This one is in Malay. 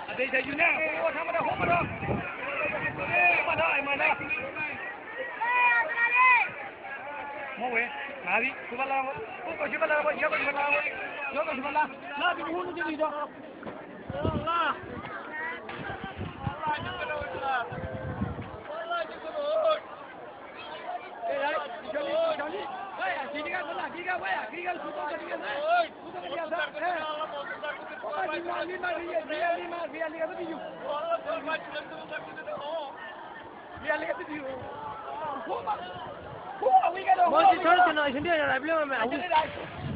Ada saya juga. Oh, sama dah, sama dah. Mana, mana? Mau weh, nabi, subhanallah. Oh, subhanallah, siapa subhanallah? Siapa subhanallah? Nabi bunuh jadi dah. Allah. Allah jemput. Allah jemput. Johnny. Kiri kan mana? Kiri kan mana? Kiri kan sudah kiri kan. Sudah kiri kan. Oh, lima lihat tu. Lihat tu. Oh, we got. Mau cerita nak sendiri nak beli mana?